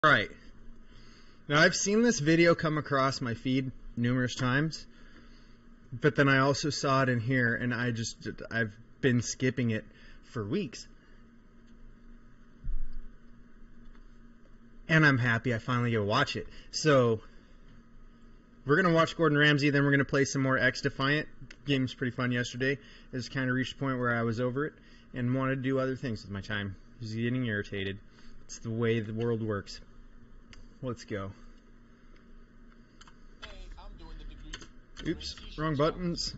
Right. Now, I've seen this video come across my feed numerous times, but then I also saw it in here, and I've been skipping it for weeks. And I'm happy I finally get to watch it. So, we're going to watch Gordon Ramsay, then we're going to play some more X-Defiant. Game was pretty fun yesterday. It just kind of reached a point where I was over it and wanted to do other things with my time. I was getting irritated. It's the way the world works. Let's go. Oops, wrong buttons.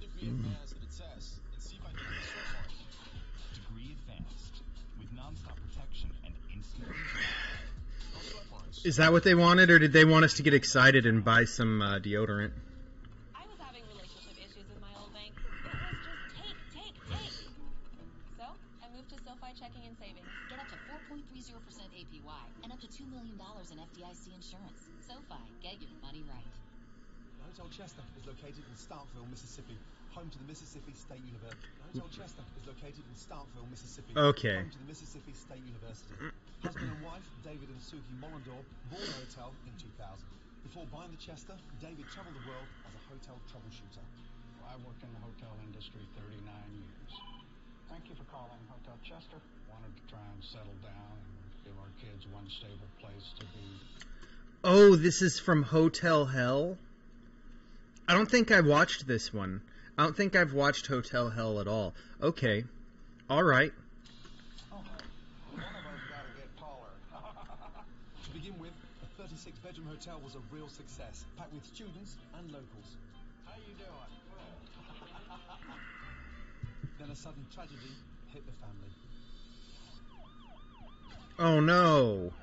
Is that what they wanted, or did they want us to get excited and buy some deodorant? I was having relationship issues with my old bank. It was just take. So, I moved to SoFi Checking and Savings. Get up to 4.30% APY and up to $2 million in FDIC insurance. SoFi, get your money right. Hotel Chester is located in Starkville, Mississippi, home to the Mississippi State University. Hotel Chester is located in Starkville, Mississippi, Okay. home to the Mississippi State University. Husband and wife, David and Suki Mollendor, bought the hotel in 2000. Before buying the Chester, David traveled the world as a hotel troubleshooter. Well, I worked in the hotel industry 39 years. Thank you for calling Hotel Chester. Wanted to try and settle down and give our kids one stable place to be. Oh, this is from Hotel Hell? I don't think I watched this one. I don't think I've watched Hotel Hell at all. Okay. All right. Oh, one of us got to get taller. To begin with, a 36-bedroom hotel was a real success, packed with students and locals. How you doing? Then a sudden tragedy hit the family. Oh, no.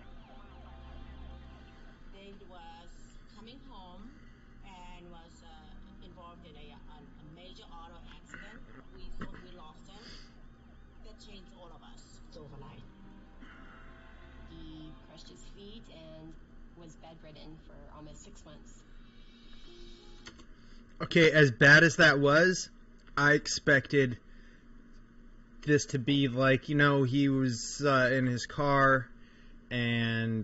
David was coming home and was involved in a major auto accident. We thought we lost him. That changed all of us overnight. He crushed his feet and was bedridden for almost 6 months. Okay, as bad as that was, I expected this to be like, he was in his car and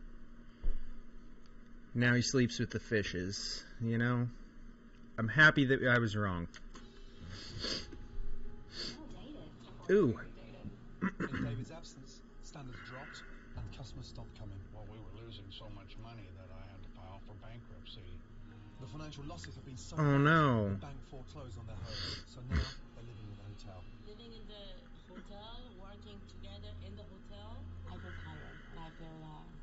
now he sleeps with the fishes, I'm happy that I was wrong. Ooh. In David's absence, standards dropped and customers stopped coming. Well, we were losing so much money that I had to file for bankruptcy. The financial losses have been so Oh, large, no. the bank foreclosed on their home, so now they're living in the hotel. Living in the hotel, working together in the hotel, I feel tired and I feel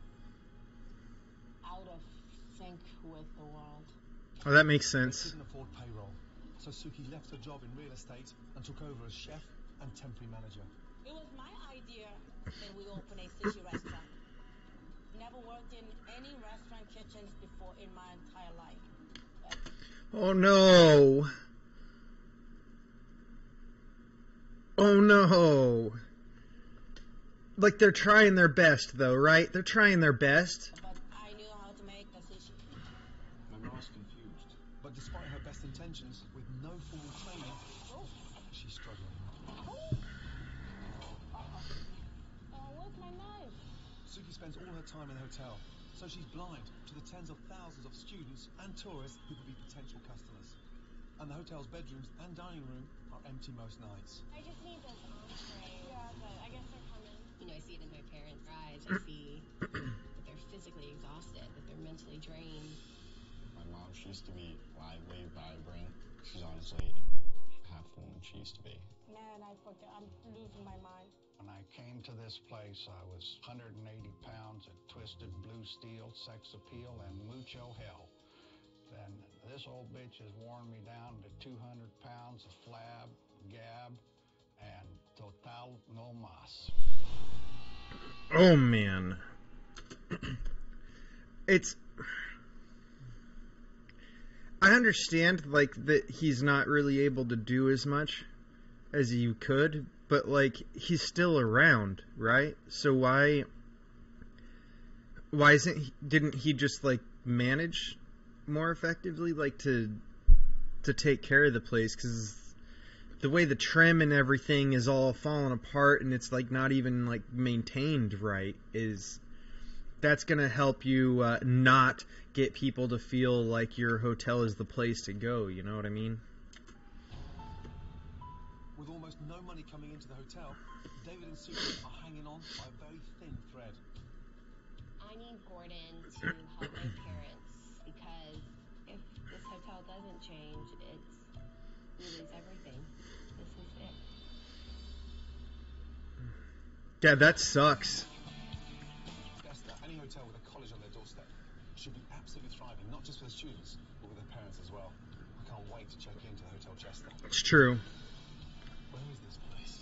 out of sync with the world. Oh, that makes They sense. couldn't afford payroll, so Suki left her job in real estate and took over as chef and temporary manager. It was my idea that we open a sushi restaurant. Never worked in any restaurant kitchens before in my entire life. Oh, no. Oh, no. Like, they're trying their best, though, right? They're trying their best. But I knew how to make the sushi. My mom's confused. But despite her best intentions, with no formal training, she's struggling. Where's my knife? Suki spends all her time in the hotel, so she's blind to the tens of thousands of students and tourists who could be potential customers. And the hotel's bedrooms and dining room are empty most nights. I just need this entree. Yeah, but I guess they're coming. I see it in my parents' eyes. I see that they're physically exhausted, that they're mentally drained. My mom, she used to be lively, vibrant. She's honestly half the woman she used to be. Man, I'm losing my mind. When I came to this place, I was 180 pounds of twisted blue steel, sex appeal, and mucho hell. Then this old bitch has worn me down to 200 pounds of flab, gab, and total no mas. Oh, man. I understand, that he's not really able to do as much as he could, but, he's still around, right? So why didn't he just, manage more effectively, to take care of the place? Because the way the trim and everything is all falling apart and it's not even maintained right is that's going to help you not get people to feel like your hotel is the place to go. You know what I mean? With almost no money coming into the hotel, David and Susie are hanging on by a very thin thread. I need Gordon to help my parents, because if this hotel doesn't change, we lose everything. This is it. Yeah, that sucks. Chester, any hotel with a college on their doorstep should be absolutely thriving, not just for the students, but with their parents as well. I can't wait to check into the Hotel Chester. It's true. Where is this place?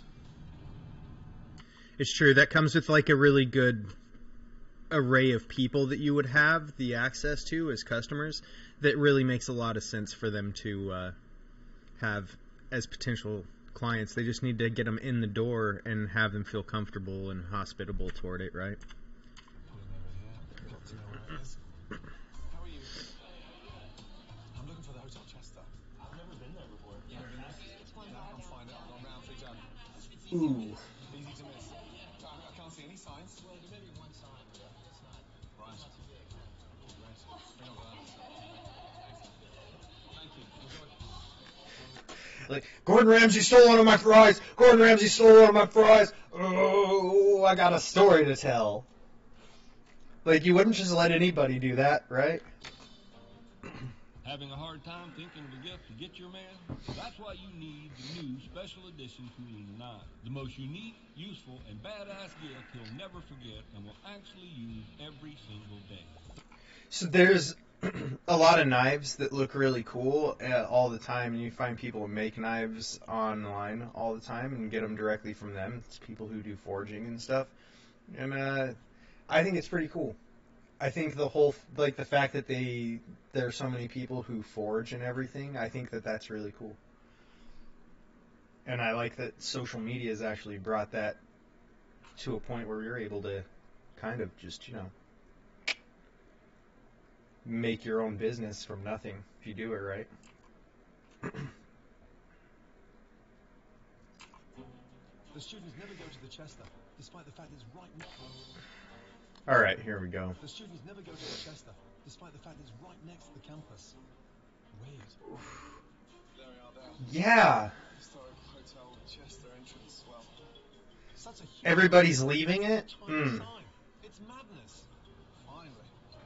It's true. That comes with like a really good array of people that you would have the access to as customers. That really makes a lot of sense for them to have as potential clients. They just need to get them in the door and have them feel comfortable and hospitable toward it, right? Pulling over here. Got to know where it is. How are you? I'm looking for the Hotel Chester. I've never been there before. You never been there? It's one Yeah, I can find out. I'm round 3 done. Ooh. Easy to miss. I can't see any signs. Well, there may be one sign, but it's not. Right. Not too big. Right. Bring on that. Thank you. Enjoy. Like, Gordon Ramsay stole one of my fries. Gordon Ramsay stole one of my fries. Oh, I got a story to tell. Like, you wouldn't just let anybody do that, right? Having a hard time thinking of a gift to get your man? That's why you need the new special edition Kool-Aid 9. The most unique, useful, and badass gift he'll never forget and will actually use every single day. So there's a lot of knives that look really cool all the time, and you find people who make knives online all the time and get them directly from them. It's people who do forging and stuff. And I think it's pretty cool. I think the whole, like, the fact that there are so many people who forge and everything, I think that that's really cool. And I like that social media has actually brought that to a point where you're able to kind of just, make your own business from nothing if you do it right. The students never go to the Chester, despite the fact it's right next. All right, here we go. The students never go to the Chester, despite the fact it's right next to the campus. Weird. There we are there. Yeah. Historic Hotel Chester entrance. Well, such a huge Everybody's leaving it? tiny sign. It's madness. Finally.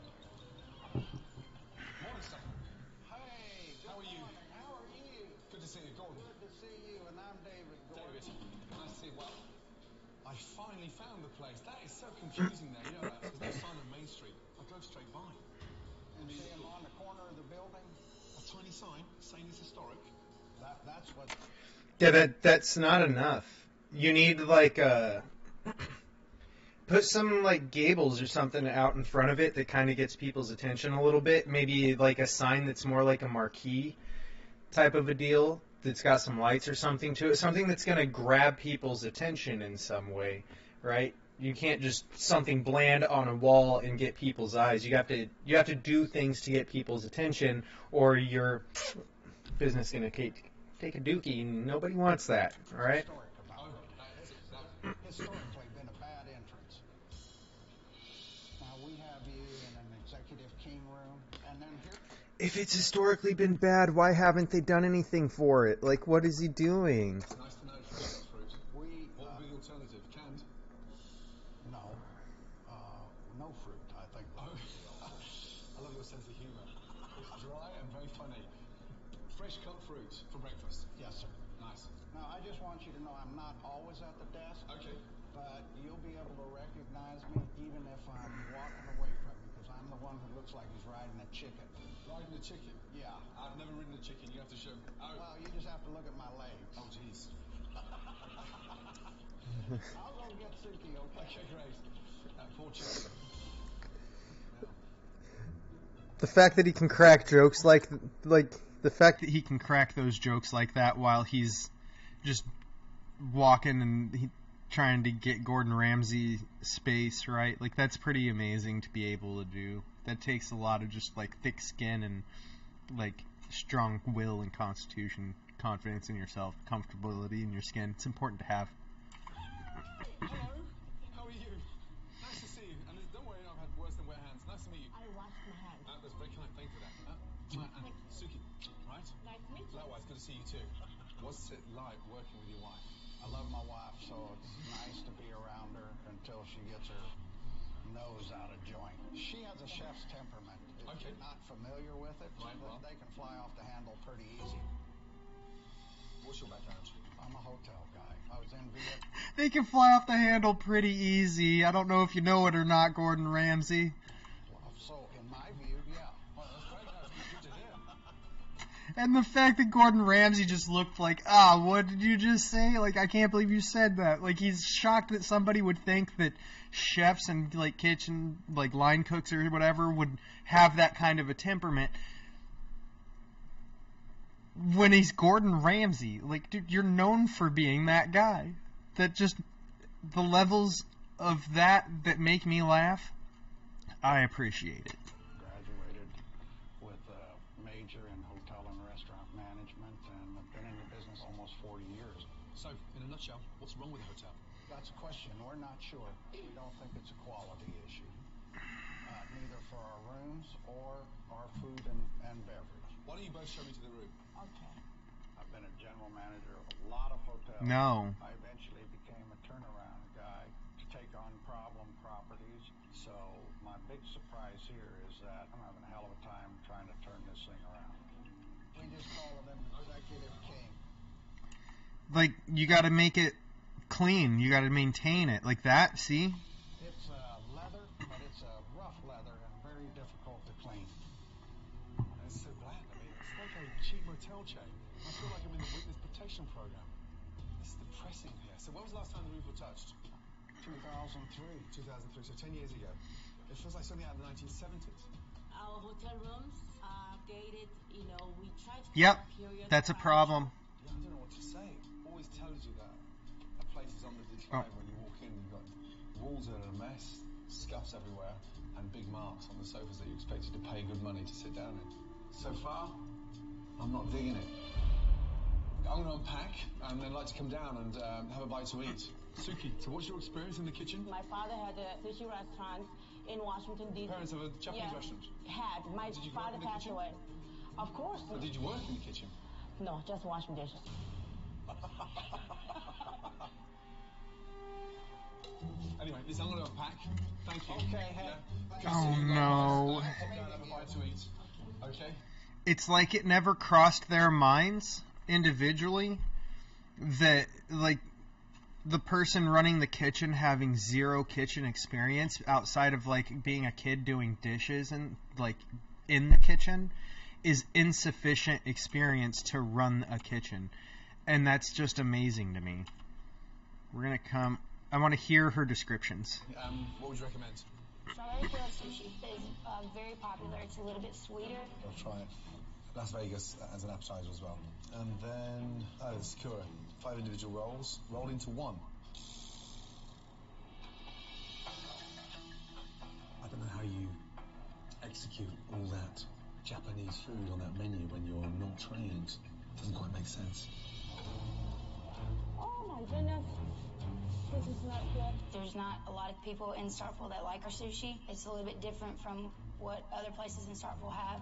Morning, sir. Hey, How are you? How are you? Good to see you, Gordon. Good to see you, and I'm David Gordon. David, nice to see you. Well, I finally found the place. That is so confusing there. You know that? There's no sign on Main Street. I drove straight by. And see him on the corner of the building? A tiny sign saying it's historic. That's what... Yeah, that's not enough. You need, like, put some, like, gables or something out in front of it that kind of gets people's attention a little bit. Maybe, like, a sign that's more like a marquee type of a deal that's got some lights or something to it. Something that's going to grab people's attention in some way, right? You can't just something bland on a wall and get people's eyes. You have to do things to get people's attention, or your business is going to take a dookie, and nobody wants that, all right? Historic about it. Historically been a bad entrance. Now we have you in an executive king room, and then here... If it's historically been bad, why haven't they done anything for it? Like, what is he doing? It's nice to know if you've got fruit. We... What would be the alternative? Canned? No. No fruit, I think. Oh. I love your sense of humour. It's dry and very funny. Fresh cut fruit for breakfast. Yes, sir. Nice. Now, I just want you to know I'm not always at the desk. Okay. But you'll be able to recognize me even if I'm walking away from you, because I'm the one who looks like he's riding a chicken. Riding a chicken? Yeah. I've never ridden a chicken. You have to show me. Oh. Well, you just have to look at my legs. Oh, jeez. I'll go get Suki, okay? Okay, great. Poor chicken. The fact that he can crack jokes like the fact that he can crack those jokes like that while he's just walking and trying to get Gordon Ramsay space, right? Like, that's pretty amazing to be able to do. That takes a lot of just, like, thick skin and, like, strong will and constitution, confidence in yourself, comfortability in your skin. It's important to have. Hello. How are you? Nice to see you. And don't worry, I've had worse Likewise, good to see you too. What's it like working with your wife? I love my wife, so it's nice to be around her until she gets her nose out of joint. She has a chef's temperament. If Okay. you're not familiar with it, Right, well. they can fly off the handle pretty easy. What's your background? I'm a hotel guy. I was in Vietnam. They can fly off the handle pretty easy. I don't know if you know it or not, Gordon Ramsay. So, in my view, yeah. Well, that's great. That's good to hear. And the fact that Gordon Ramsay just looked like, what did you just say? Like, I can't believe you said that. Like, he's shocked that somebody would think that chefs and, like, kitchen, like, line cooks or whatever would have that kind of a temperament. When he's Gordon Ramsay, like, dude, you're known for being that guy. That just, the levels of that make me laugh, I appreciate it. Graduated with a major in hotel and restaurant management, and I've been in the business almost 40 years. So, in a nutshell, what's wrong with the hotel? That's a question. We're not sure. We don't think it's a quality issue. Neither for our rooms or our food and beverage. Why don't you both show me to the room? Okay. I've been a general manager of a lot of hotels. No. I eventually became a turnaround guy to take on problem properties. So my big surprise here is that I'm having a hell of a time trying to turn this thing around. We just call him Executive King. Like, you gotta make it clean. You gotta maintain it. Like that, see? It's leather, but it's a rough leather and very difficult to clean. It's so bland. I mean, it's like a cheap motel chain. I feel like I'm in the witness protection program. It's depressing here. So when was the last time the roof was touched? 2003. 2003, so 10 years ago. It feels like something out of the 1970s. Our hotel rooms are dated, we try to Yep, keep period that's a price. problem. Yeah, I don't know what to say. It always tells you that a place is on the decline when you walk in. You've got walls that are a mess, scuffs everywhere, and big marks on the sofas that you expected to pay good money to sit down in. So far, I'm not digging it. I'm going to unpack and then like to come down and have a bite to eat. Suki, so what's your experience in the kitchen? My father had a sushi restaurant in Washington, D.C. Parents have a Japanese restaurant. Had. My Did you grow up father in the passed kitchen? away. Of course. But did you work in the kitchen? No, just washing dishes. Anyway, listen, I'm going to unpack. Thank you. Okay, hey. Yeah. Oh, no. Pop down and have a bite to eat. Okay? It's like it never crossed their minds individually that, like, the person running the kitchen having zero kitchen experience outside of, like, being a kid doing dishes and, like, in the kitchen is insufficient experience to run a kitchen. And that's just amazing to me. We're going to come... I want to hear her descriptions. What would you recommend? Strawberry grilled sushi is very popular. It's a little bit sweeter. I'll try it. Las Vegas as an appetizer as well. And then, the Sakura. 5 individual rolls, rolled into one. I don't know how you execute all that Japanese food on that menu when you're not trained. Doesn't quite make sense. Oh my goodness. This is not good. There's not a lot of people in Starkville that like our sushi. It's a little bit different from what other places in Starkville have.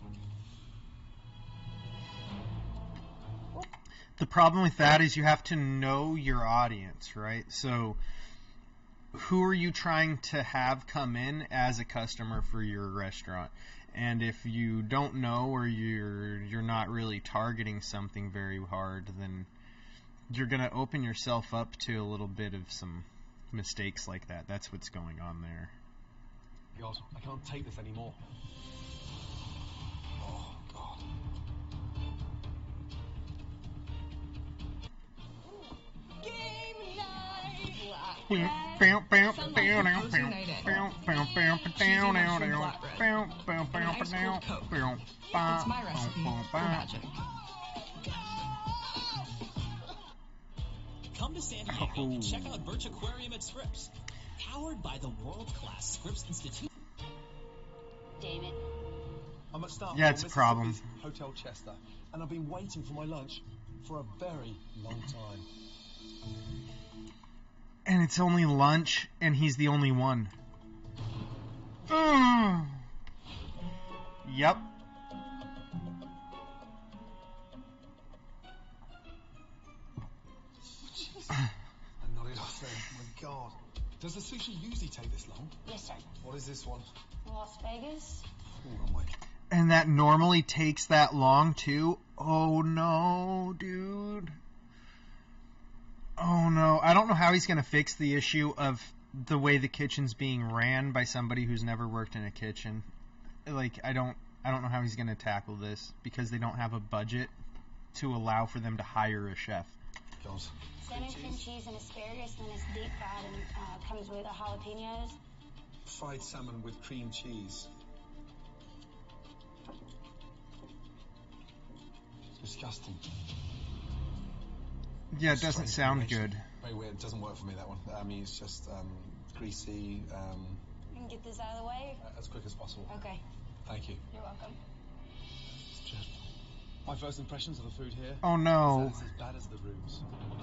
The problem with that is you have to know your audience, right? So who are you trying to have come in as a customer for your restaurant? And if you don't know or you're not really targeting something very hard, then you're going to open yourself up to a little bit of some mistakes like that. That's what's going on there. God, I can't take this anymore. Oh, God. It's my recipe for magic. Come to San Diego and check out Birch Aquarium at Scripps. Powered by the world-class Scripps Institute. Damn it. I'm at Starkville, Yeah, it's a problem. Mississippi's Hotel Chester, and I've been waiting for my lunch for a very long time. And it's only lunch, and he's the only one. Yep. Does the sushi usually take this long? Yes, sir. What is this one? Las Vegas. Oh my. And that normally takes that long too? Oh no, dude. Oh no. I don't know how he's going to fix the issue of the way the kitchen's being ran by somebody who's never worked in a kitchen. Like, I don't know how he's going to tackle this because they don't have a budget to allow for them to hire a chef. Salmon, cream cheese, and asparagus, and it's deep fried and comes with jalapenos. Fried salmon with cream cheese. Disgusting. Yeah, it doesn't sound good. Very weird. It doesn't work for me, that one. I mean, it's just greasy. You can get this out of the way? As quick as possible. Okay. Thank you. You're welcome. It's dreadful. My first impressions of the food here. Oh no. It's as bad as the rooms.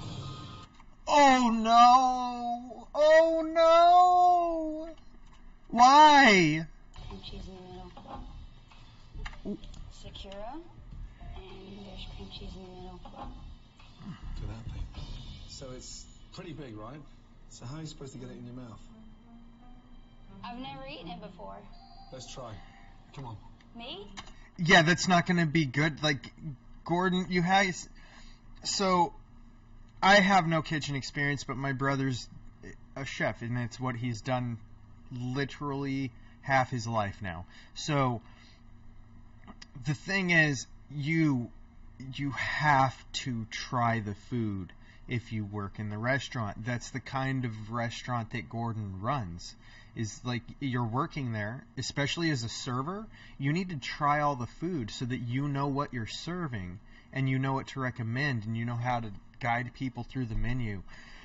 Oh no. Oh no. Why? Cream cheese in the middle. Sakura. And there's cream cheese in the middle. Look at that thing. So it's pretty big, right? So how are you supposed to get it in your mouth? I've never eaten it before. Let's try. Come on. Me? Yeah, that's not going to be good. Like, Gordon, you have... So, I have no kitchen experience, but my brother's a chef, and it's what he's done literally half his life now. So, the thing is, you have to try the food if you work in the restaurant. That's the kind of restaurant that Gordon runs. Is like, you're working there, especially as a server, you need to try all the food so that you know what you're serving and you know what to recommend and you know how to guide people through the menu.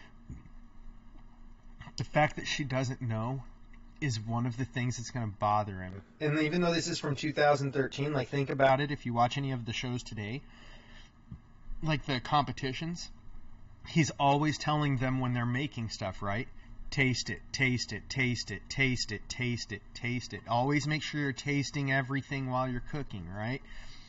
The fact that she doesn't know is one of the things that's going to bother him. And even though this is from 2013, like, think about it, if you watch any of the shows today, like the competitions, he's always telling them when they're making stuff, right? Taste it, taste it, taste it, taste it, taste it, taste it. Always make sure you're tasting everything while you're cooking, right?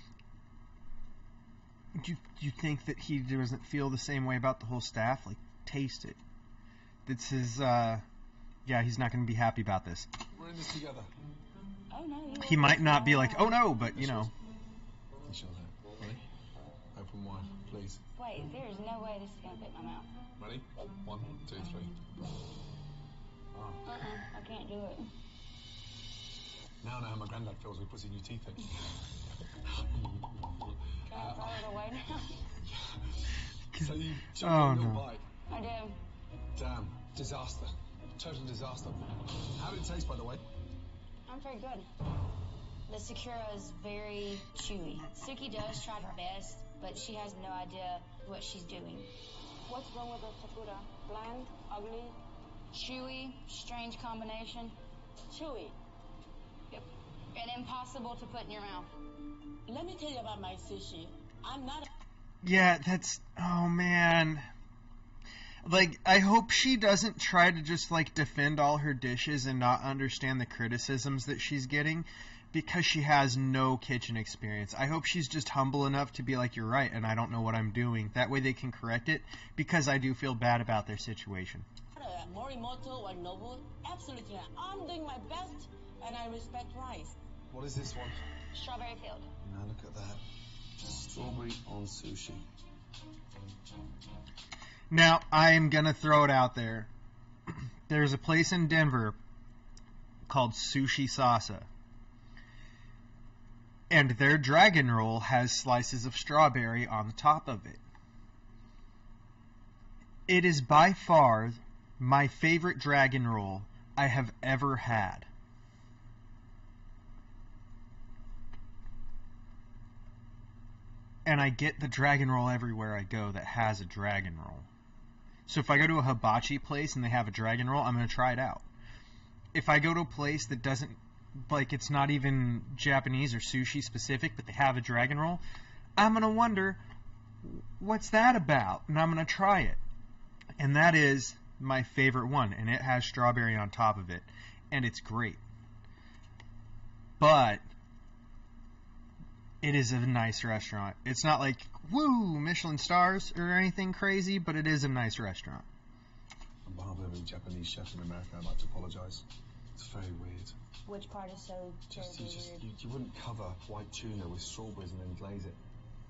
Do you think that he doesn't feel the same way about the whole staff? Like, taste it. This is, yeah, he's not going to be happy about this. We're in this together. Oh no. He might not be like, oh no, but you know. Ready? Open wide, please. Wait, there's no way this is going to fit my mouth. Ready? 1, 2, 3. I can't do it. Now I know how my granddad feels when he puts his new teeth in. Can I throw it away now? So you took a little bite. I do. Damn. Disaster. Total disaster. How did it taste, by the way? I'm very good. The Sakura is very chewy. Suki does try her best, but she has no idea what she's doing. What's wrong with the Sakura? Bland? Ugly? Chewy? Strange combination? Chewy? Yep. And impossible to put in your mouth. Let me tell you about my sushi. I'm not... Yeah, that's... Oh, man. Like, I hope she doesn't try to just, like, defend all her dishes and not understand the criticisms that she's getting because she has no kitchen experience. I hope she's just humble enough to be like, you're right, and I don't know what I'm doing. That way they can correct it, because I do feel bad about their situation. Morimoto or Nobu? Absolutely not. I'm doing my best, and I respect rice. What is this one? Strawberry field. Now look at that. Strawberry on sushi. Now, I am going to throw it out there. There's a place in Denver called Sushi Sasa. And their dragon roll has slices of strawberry on the top of it. It is by far my favorite dragon roll I have ever had. And I get the dragon roll everywhere I go that has a dragon roll. So if I go to a hibachi place and they have a dragon roll, I'm going to try it out. If I go to a place that doesn't, like, it's not even Japanese or sushi specific, but they have a dragon roll, I'm going to wonder, what's that about? And I'm going to try it. And that is my favorite one, and it has strawberry on top of it, and it's great. But it is a nice restaurant. It's not like, woo, Michelin stars or anything crazy, but it is a nice restaurant. On behalf of every Japanese chef in America, I'd like to apologise. It's very weird. Which part is so terribly weird? You wouldn't cover white tuna with strawberries and then glaze it.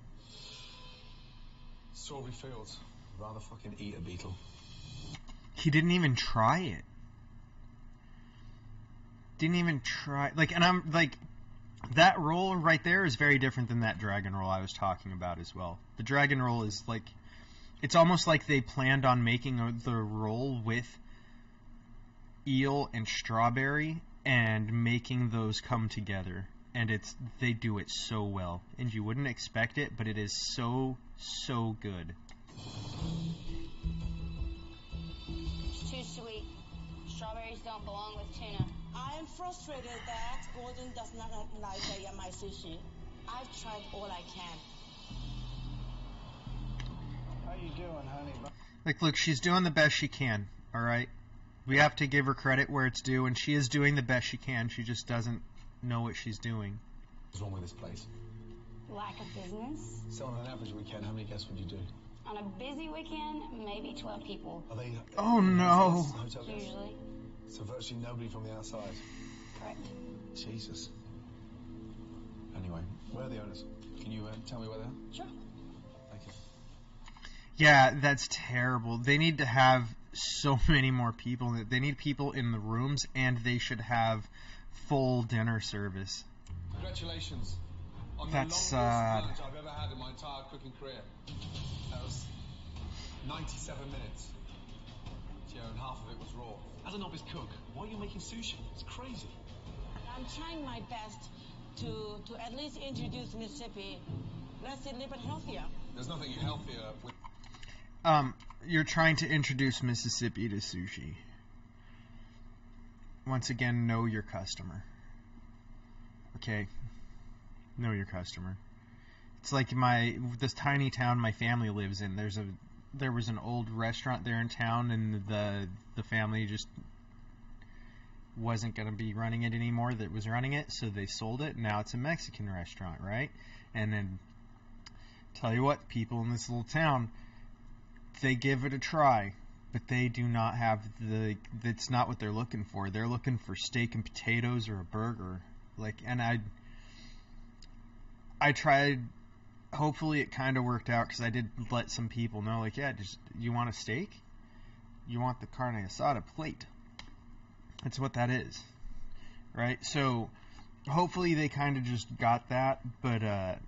Strawberry fields. I'd rather fucking eat a beetle. He didn't even try it. Didn't even try. Like, and I'm like, that roll right there is very different than that dragon roll I was talking about as well. The dragon roll is like, it's almost like they planned on making the roll with eel and strawberry and making those come together. And they do it so well. And you wouldn't expect it, but it is so, so good. It's too sweet. Strawberries don't belong with tuna. I am frustrated that Gordon does not like my sushi. I've tried all I can. How you doing, honey? Like, look, she's doing the best she can, alright? We have to give her credit where it's due, and she is doing the best she can. She just doesn't know what she's doing. What's wrong with this place? Lack of business. So on an average weekend, how many guests would you do? On a busy weekend, maybe 12 people. Are they... Oh, no. Hotel guests? Usually. So virtually nobody from the outside? Correct. Jesus. Anyway, where are the owners? Can you tell me where they are? Sure. Thank you. Yeah, that's terrible. They need to have so many more people. They need people in the rooms, and they should have full dinner service. Congratulations on That's the longest sad. lunch I've ever had in my entire cooking career. That was 97 minutes. Yeah, and half of it was raw. As a novice cook, why are you making sushi? It's crazy. I'm trying my best to at least introduce Mississippi. Let's eat a little bit healthier. There's nothing healthier with... You're trying to introduce Mississippi to sushi. Once again, know your customer. Okay? Know your customer. It's like this tiny town my family lives in. There was an old restaurant there in town, and the family just wasn't going to be running it anymore that was running it, so they sold it. Now it's a Mexican restaurant, right? And then, tell you what, people in this little town, they give it a try, but they do not have that's not what they're looking for. They're looking for steak and potatoes or a burger. Like, and I tried, hopefully it kind of worked out, because I did let some people know, like, yeah, just, you want a steak? You want the carne asada plate. That's what that is, right? So hopefully they kind of just got that, but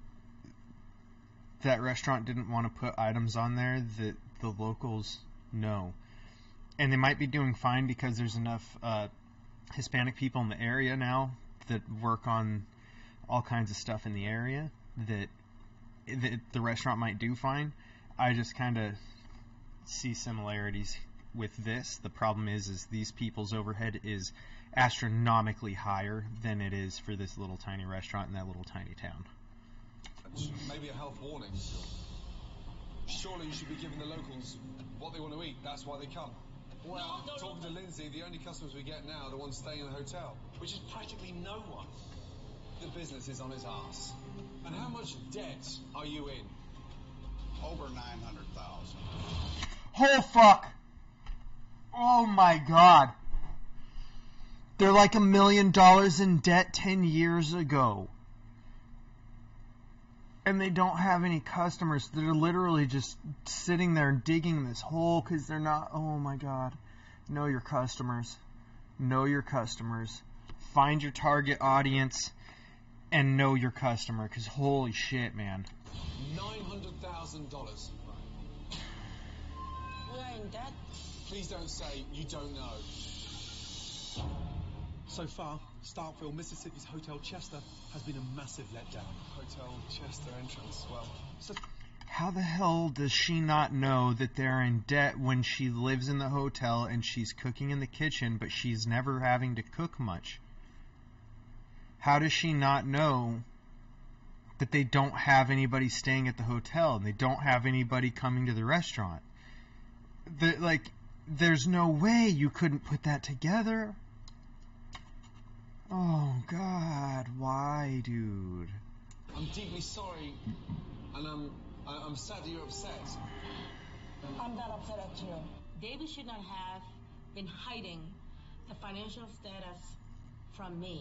that restaurant didn't want to put items on there that the locals know. And they might be doing fine because there's enough Hispanic people in the area now that work on all kinds of stuff in the area that the restaurant might do fine. I just kind of see similarities with this. The problem is these people's overhead is astronomically higher than it is for this little tiny restaurant in that little tiny town. Maybe a health warning. Surely you should be giving the locals what they want to eat. That's why they come. Well, talking to Lindsay, the only customers we get now are the ones staying in the hotel. Which is practically no one. The business is on its arse. And how much debt are you in? Over 900,000. Oh, fuck! Oh, my God. They're like $1 million in debt 10 years ago. And they don't have any customers. They're literally just sitting there digging this hole because they're not... Oh, my God. Know your customers. Know your customers. Find your target audience and know your customer, because holy shit, man. $900,000. We're in debt. Please don't say you don't know. So far, Starkville, Mississippi's Hotel Chester has been a massive letdown. Hotel Chester entrance. Well, how the hell does she not know that they're in debt when she lives in the hotel and she's cooking in the kitchen, but she's never having to cook much? How does she not know that they don't have anybody staying at the hotel and they don't have anybody coming to the restaurant? There's no way you couldn't put that together. Oh, God. Why, dude? I'm deeply sorry, and I'm sad that you're upset. I'm not upset at you. David should not have been hiding the financial status from me.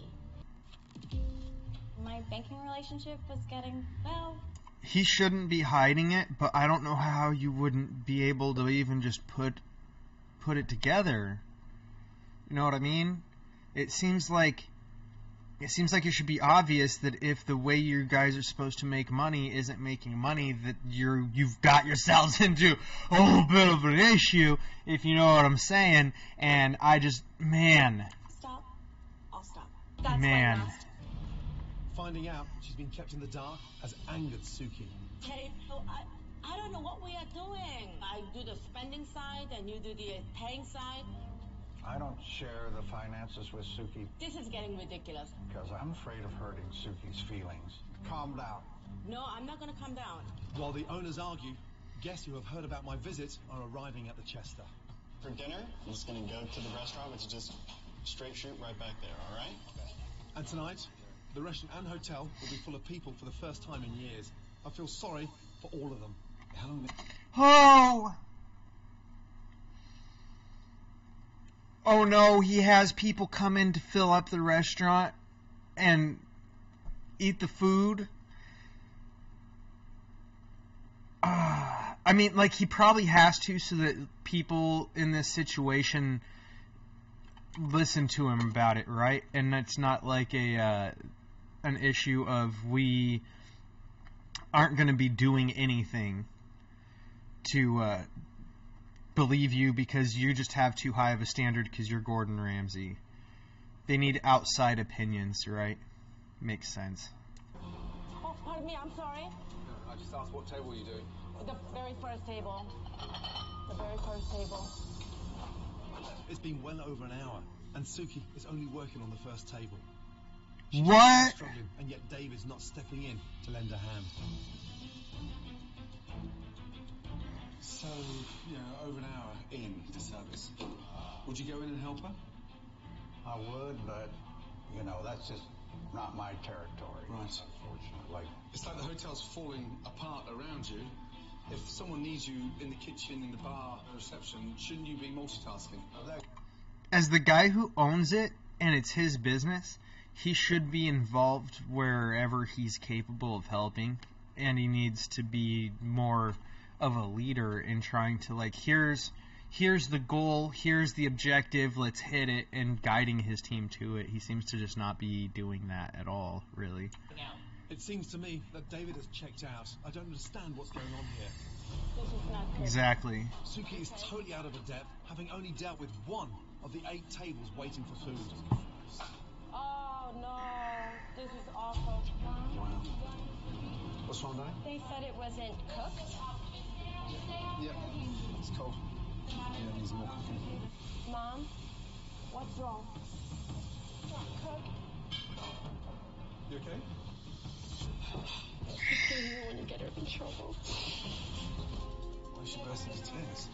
My banking relationship was getting, well... He shouldn't be hiding it, but I don't know how you wouldn't be able to even just put it together. You know what I mean? It seems like it should be obvious that if the way you guys are supposed to make money isn't making money, that you've got yourselves into a little bit of an issue, if you know what I'm saying. And I just, man. Stop. I'll stop. That's man. Finding out she's been kept in the dark has angered Suki. Hey, I don't know what we are doing. I do the spending side and you do the paying side. I don't share the finances with Suki This is getting ridiculous. because I'm afraid of hurting Suki's feelings. Calm down. No, I'm not going to calm down. While the owners argue, guests who have heard about my visit are arriving at the Chester. For dinner, I'm just gonna go to the restaurant, which is just straight shoot right back there, all right? And tonight, the restaurant and hotel will be full of people for the first time in years. I feel sorry for all of them. How long... Oh no, he has people come in to fill up the restaurant and eat the food. I mean, like, he probably has to so that people in this situation listen to him about it, right? And it's not like an issue of we aren't going to be doing anything to believe you because you just have too high of a standard because you're Gordon Ramsay. They need outside opinions, right? Makes sense. Oh, pardon me, I'm sorry. I just asked what table are you doing? The very first table. The very first table. It's been well over an hour, and Suki is only working on the first table. What? Struggling, and yet David's not stepping in to lend a hand. So, over an hour in the service. Would you go in and help her? I would, but, that's just not my territory. Right. Unfortunately. It's like the hotel's falling apart around you. If someone needs you in the kitchen, in the bar, the reception, shouldn't you be multitasking? As the guy who owns it, and it's his business, he should be involved wherever he's capable of helping, and he needs to be more of a leader in trying to, like, here's the goal, here's the objective, let's hit it, and guiding his team to it. He seems to just not be doing that at all, really. It seems to me that David has checked out. I don't understand what's going on here. This is not good. Exactly. Suki is totally out of her depth, having only dealt with one of the 8 tables waiting for food. Oh, no. This is awful. Wow. What's wrong, darling? They said it wasn't cooked. Yeah, it's cold. Yeah, it needs more cooking. Mom, What's wrong? cook. You okay? I didn't want to get her in trouble. Why is she bursting into tears?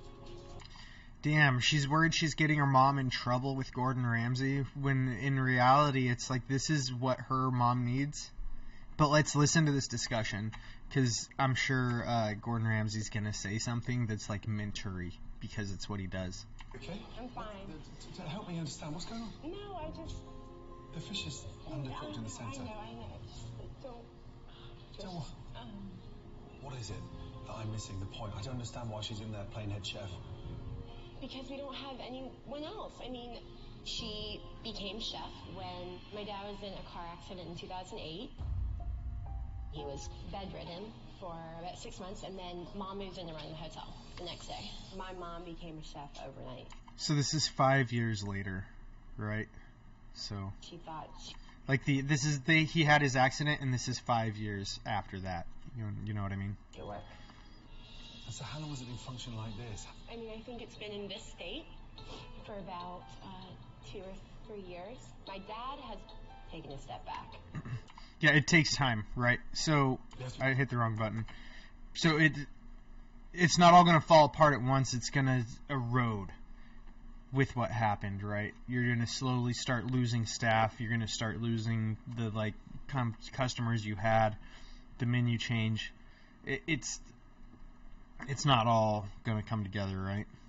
Damn, she's worried she's getting her mom in trouble with Gordon Ramsay, when in reality it's like this is what her mom needs. But let's listen to this discussion, because I'm sure Gordon Ramsay's going to say something that's like mentory, because it's what he does. Okay? I'm fine. Help me understand. What's going on? No, I just... The fish is undercooked in the centre. I know. Don't... What is it that I'm missing? The point. I don't understand why she's in there playing head chef. Because we don't have anyone else. I mean, she became chef when my dad was in a car accident in 2008. He was bedridden for about 6 months, and then Mom moved in to run the hotel the next day. My mom became a chef overnight. So this is 5 years later, right? So She thought... like he had his accident, and this is 5 years after that. You know what I mean? to work. And so how long has it been functioning like this? I mean, I think it's been in this state for about 2 or 3 years. My dad has taken a step back. Yeah, it takes time, right? So I hit the wrong button. So it's not all going to fall apart at once. It's going to erode with what happened, right? You're going to slowly start losing staff. You're going to start losing the customers you had. The menu change. It's not all going to come together, right?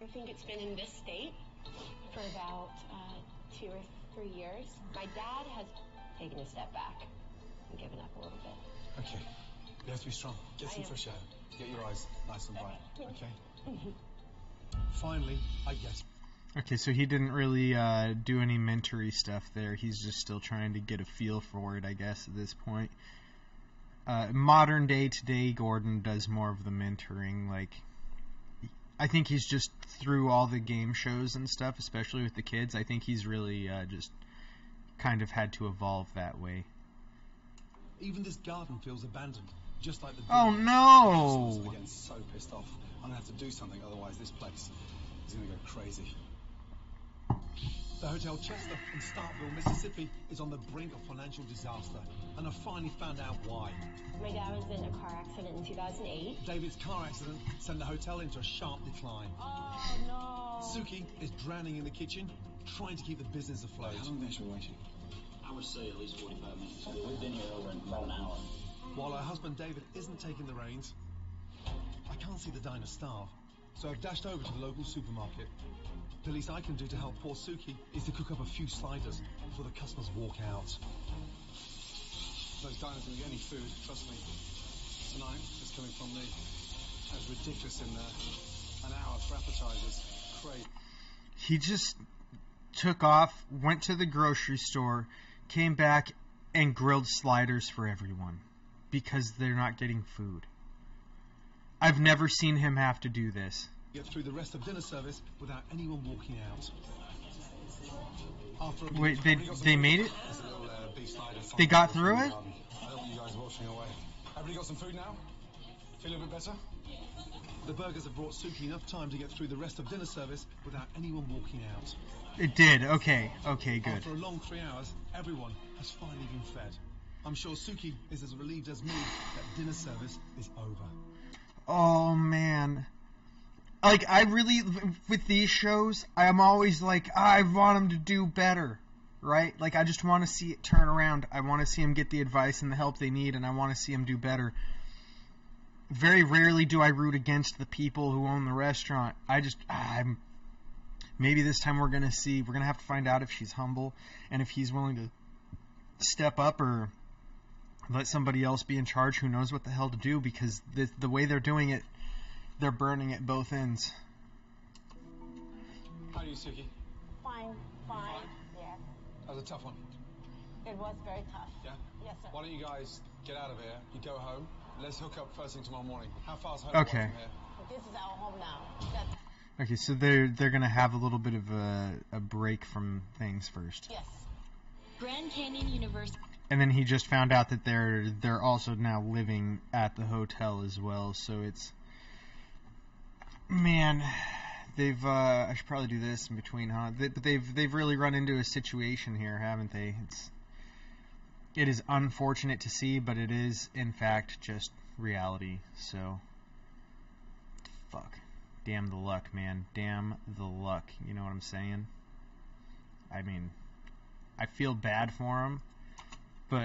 I think it's been in this state for about 2 or 3 years. My dad has taken a step back and given up a little bit. Okay. You have to be strong. Get some fresh air. Get your eyes nice and bright. Okay? Finally, I guess. Okay, so he didn't really do any mentory stuff there. He's just still trying to get a feel for it, I guess, at this point. Modern day today, Gordon does more of the mentoring. Like, I think he's just through all the game shows and stuff, especially with the kids. I think he's really just kind of had to evolve that way. Even this garden feels abandoned, just like the. Oh no! I'm getting so pissed off. I'm gonna have to do something, otherwise this place is gonna go crazy. The Hotel Chester in Starkville, Mississippi is on the brink of financial disaster, and I finally found out why. My dad was in a car accident in 2008. David's car accident sent the hotel into a sharp decline. Oh, no. Suki is drowning in the kitchen, trying to keep the business afloat. How long have we been waiting? I would say at least 45 minutes. We've been here over about an hour. While her husband David isn't taking the reins, I can't see the diner starve, so I've dashed over to the local supermarket. The least I can do to help poor Suki is to cook up a few sliders before the customers walk out. Those diners don't get any food, trust me. Tonight, it's coming from me. That's ridiculous in there. An hour for appetizers. Crazy. He just took off, went to the grocery store, came back, and grilled sliders for everyone because they're not getting food. I've never seen him have to do this. Get through the rest of dinner service without anyone walking out. Wait, they made it? They got through it? I don't want you guys washing away. Everybody got some food now? Feel a bit better? The burgers have brought Suki enough time to get through the rest of dinner service without anyone walking out. It did. Okay, good. After a long 3 hours, everyone has finally been fed. I'm sure Suki is as relieved as me that dinner service is over. Oh, man. Like, I really, with these shows, I'm always like, I want them to do better, right? Like, I just want to see it turn around. I want to see them get the advice and the help they need, and I want to see them do better. Very rarely do I root against the people who own the restaurant. Maybe this time we're going to have to find out if she's humble and if he's willing to step up or let somebody else be in charge who knows what the hell to do, because the way they're doing it, they're burning at both ends. How are you, Suki? Fine. Yeah. That was a tough one. It was very tough. Yeah? Yes, sir. Why don't you guys get out of here? You go home. Let's hook up first thing tomorrow morning. How far's home okay. from here? This is our home now. Okay, so they're gonna have a little bit of a break from things first. Yes. Grand Canyon University. And then he just found out that they're also now living at the hotel as well. So it's, man, I should probably do this in between, huh? But they've really run into a situation here, haven't they? It is unfortunate to see, but it is in fact just reality. So, fuck, damn the luck, man. Damn the luck. You know what I'm saying? I mean, I feel bad for him. But,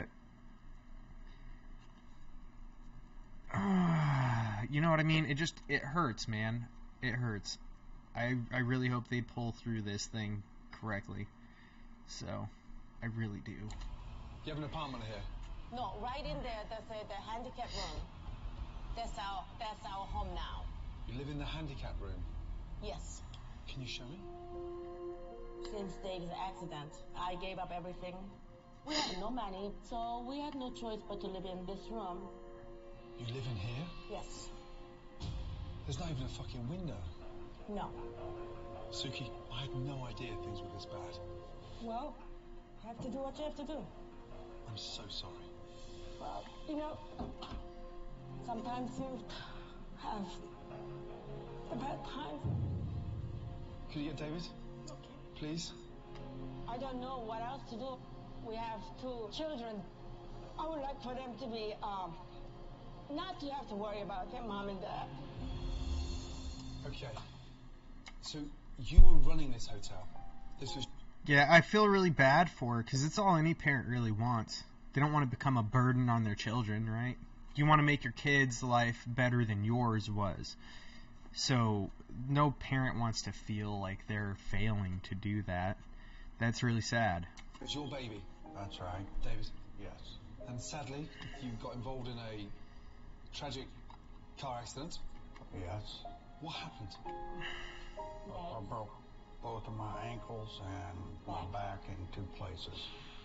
you know what I mean? It hurts, man. It hurts. I really hope they pull through this thing correctly. So, I really do. You have an apartment here? No, right in there, there's the handicap room. That's our home now. You live in the handicap room? Yes. Can you show me? Since Dave's accident, I gave up everything. We had no money, so we had no choice but to live in this room. You live in here? Yes. There's not even a fucking window. No. Suki, I had no idea things were this bad. Well, you have to do what you have to do. I'm so sorry. Well, you know, sometimes you have a bad time. Could you get David? Okay. Please? I don't know what else to do. We have 2 children. I would like for them to be, not to have to worry about their mom and dad. Okay. So, you were running this hotel. This was... Yeah, I feel really bad for her, because it's all any parent really wants. They don't want to become a burden on their children, right? You want to make your kids' life better than yours was. So no parent wants to feel like they're failing to do that. That's really sad. It's your baby. That's right. David. Yes. And sadly, you got involved in a tragic car accident. Yes. What happened? I broke both of my ankles and my back in 2 places.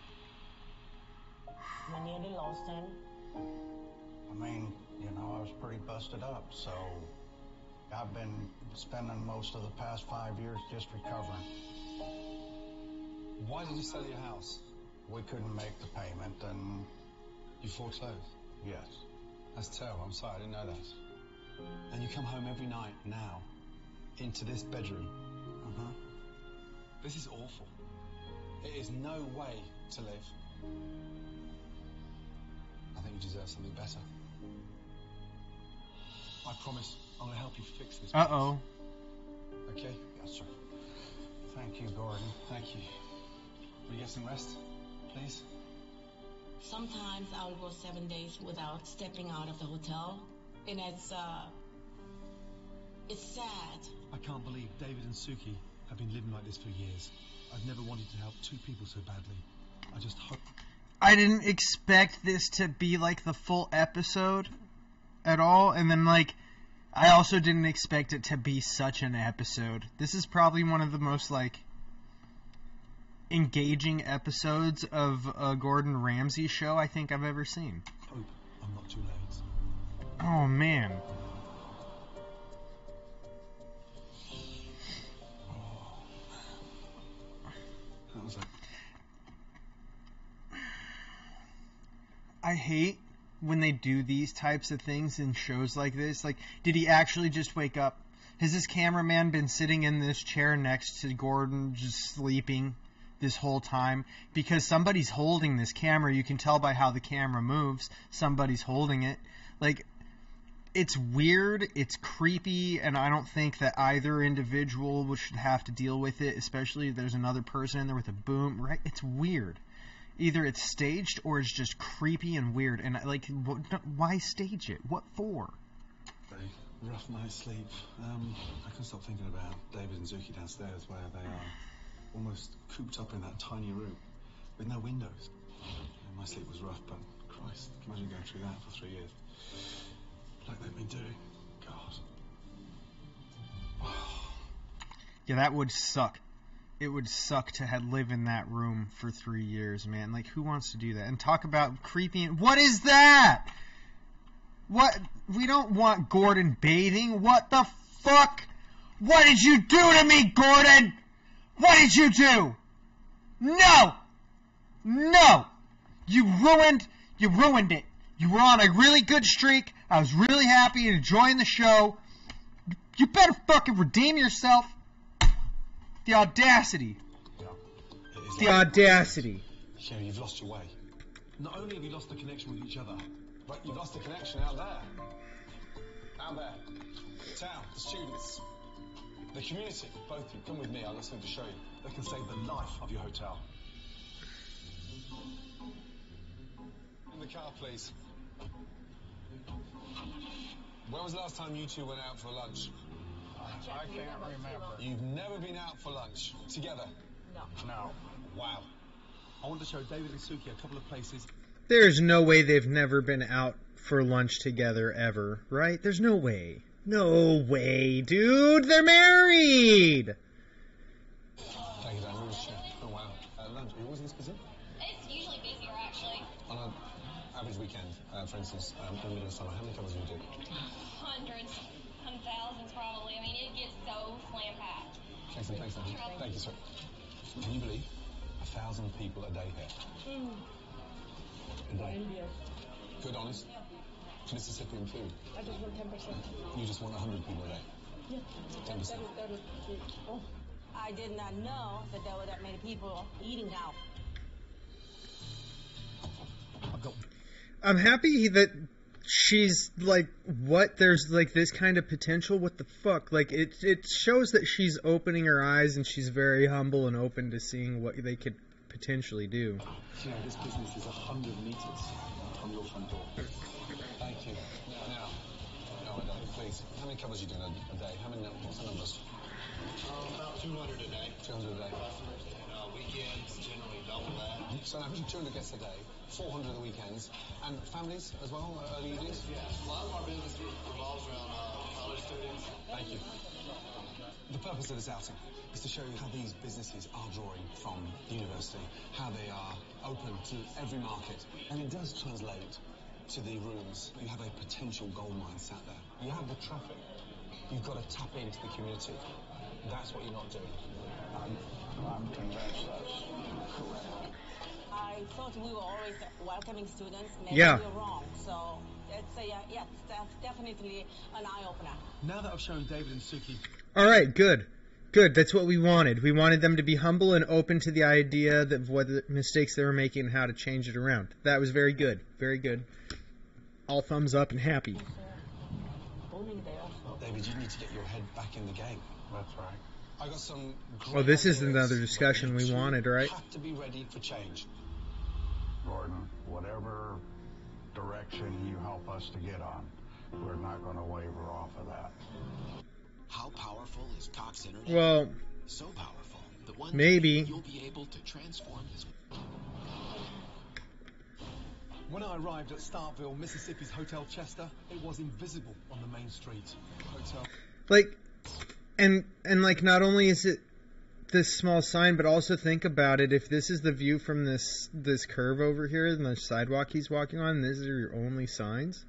We nearly lost him. I mean, I was pretty busted up, so I've been spending most of the past 5 years just recovering. Why did you sell your house? We couldn't make the payment, and You foreclosed? yes. That's terrible. I'm sorry, I didn't know that. And you come home every night now into this bedroom. This is awful. It is no way to live. I think you deserve something better. I promise I'm going to help you fix this. Uh-oh. Okay? Yes, sir. Thank you, Gordon. Thank you. Will you get some rest, please? Sometimes I will go 7 days without stepping out of the hotel, and it's sad. I can't believe David and Suki have been living like this for years. I've never wanted to help 2 people so badly. I just hope... I didn't expect this to be like the full episode at all, and then like I also didn't expect it to be such an episode. This is probably one of the most like engaging episodes of a Gordon Ramsay show I think I've ever seen. Hope I'm not too late. Oh man. That was it. I hate when they do these types of things in shows like this. Like, did he actually just wake up? Has this cameraman been sitting in this chair next to Gordon just sleeping this whole time? Because somebody's holding this camera. You can tell by how the camera moves. Somebody's holding it. Like, it's weird, it's creepy, and I don't think that either individual should have to deal with it, especially if there's another person in there with a boom, right? It's weird. Either it's staged or it's just creepy and weird. And like, why stage it? What for? Very rough night's sleep. I couldn't stop thinking about David and Zuki downstairs, where they are almost cooped up in that tiny room with no windows. And my sleep was rough, but Christ, imagine going through that for 3 years. Like they've been doing. God. Yeah, that would suck. It would suck to live in that room for 3 years, man. Like, who wants to do that? And talk about creepy. What is that? What? We don't want Gordon bathing. What the fuck? What did you do to me, Gordon? What did you do? No! No! You ruined it. You were on a really good streak. I was really happy and enjoying the show. You better fucking redeem yourself. The audacity. Yeah. The audacity. Yeah, you've lost your way. Not only have you lost the connection with each other, but you've lost the connection out there. Out there. The town, the students, the community. Both of you. Come with me, I've got something to show you. That can save the life of your hotel. In the car, please. When was the last time you two went out for lunch? I can't remember. You've never been out for lunch together? No. Wow. I want to show David and Suki a couple of places. There's no way they've never been out for lunch together ever, right? There's no way. No way, dude. They're married. Thank you, Dan. Oh, wow. Lunch. Are you always this busy? It's usually busier, actually. On an average weekend, for instance, in the middle of summer, how many covers do you do? Hundreds and thousands, probably. I mean, it gets so slam-packed. Thanks, Dan. Thank you, sir. Can you believe 1,000 people a day here? A day? Good, honest? Mississippian food? I just want 10%. You just want 100 people a day? Yeah. 10%. I did not know that there were that many people eating out. I'm happy that she's like, what? There's like this kind of potential. What the fuck? Like it shows that she's opening her eyes and she's very humble and open to seeing what they could potentially do. You know, this business is 100 meters from your front door. Thank you. Now, No, I don't. Please. How many covers are you doing a day? What's the numbers? About 200 a day. 200 a day. Customers, and weekends generally double that. So an average of 200 guests a day, 400 at the weekends, and families as well, early evenings? Yeah, a lot of our business revolves around college students. Thank you. The purpose of this outing is to show you how these businesses are drawing from the university, how they are open to every market, and it does translate to the rooms. You have a potential gold mine sat there. You have the traffic. You've got to tap into the community. That's what you're not doing. I'm convinced that's correct. I thought we were always welcoming students. Maybe Yeah. we're wrong. So that's definitely an eye-opener. Now that I've shown David and Suki... All right, good. Good, that's what we wanted. We wanted them to be humble and open to the idea of what the mistakes they were making and how to change it around. That was very good. Very good. All thumbs up and happy. David, you need to get your head back in the game. That's right. I got some great Well, this is ideas, another discussion but we you wanted, right? have to be ready for change. Gordon, whatever direction you help us to get on, we're not going to waver off of that. How powerful is Cox Internet? Well, so powerful that one maybe. day you'll be able to transform his... When I arrived at Starkville, Mississippi's Hotel Chester, it was invisible on the main street. Hotel. Like, and like, not only is it this small sign, but also think about it. If this is the view from this curve over here and the sidewalk he's walking on, these are your only signs.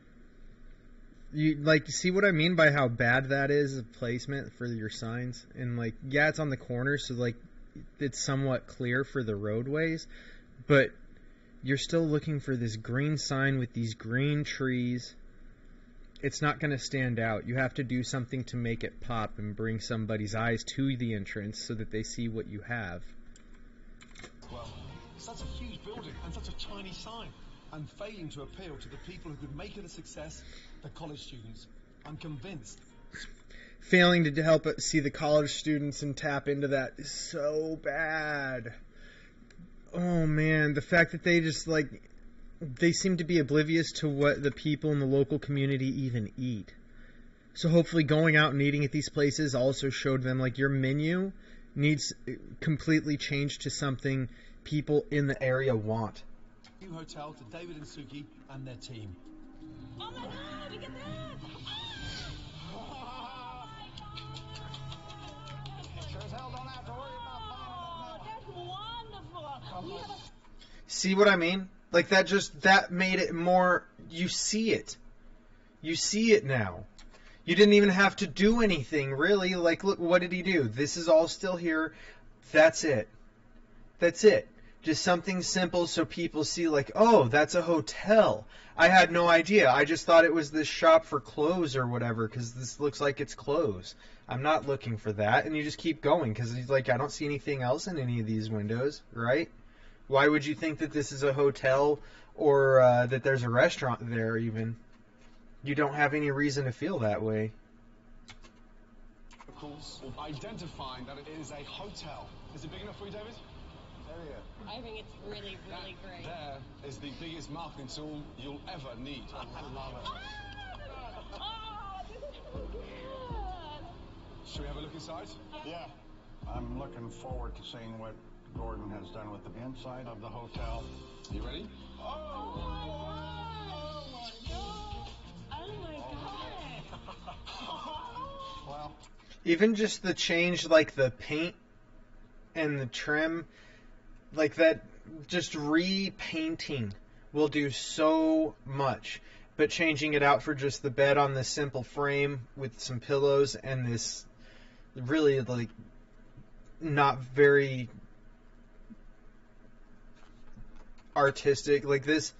You see what I mean by how bad that is a placement for your signs? And like, yeah, it's on the corner, so like, it's somewhat clear for the roadways, but you're still looking for this green sign with these green trees. It's not going to stand out. You have to do something to make it pop and bring somebody's eyes to the entrance so that they see what you have. Well, such a huge building and such a tiny sign. And failing to appeal to the people who could make it a success, the college students. I'm convinced. Failing to help see the college students and tap into that is so bad. Oh man, the fact that they just they seem to be oblivious to what the people in the local community even eat. So hopefully going out and eating at these places also showed them your menu needs completely changed to something people in the area want. New hotel to David and Suki and their team. Oh my God, look at that! Sure as hell don't have to worry about That's wonderful. See what I mean? Like that made it more, you see it. You see it now. You didn't even have to do anything, really. Like, look, what did he do? This is all still here. That's it. That's it. Just something simple so people see, oh, that's a hotel. I had no idea. I just thought it was this shop for clothes or whatever, because this looks like it's clothes. I'm not looking for that. And you just keep going, because he's I don't see anything else in any of these windows, right? Why would you think that this is a hotel or that there's a restaurant there even? You don't have any reason to feel that way. Of course, identifying that it is a hotel. Is it big enough for you, David? I think it's really, really great. There is the biggest marketing tool you'll ever need. I love it. Oh, this is so good. Should we have a look inside? Yeah. I'm looking forward to seeing what Gordon has done with the inside of the hotel. You ready? Oh my God. Well, even just the change, the paint and the trim, that, just repainting will do so much. But changing it out for just the bed on this simple frame with some pillows and this really, not very artistic, this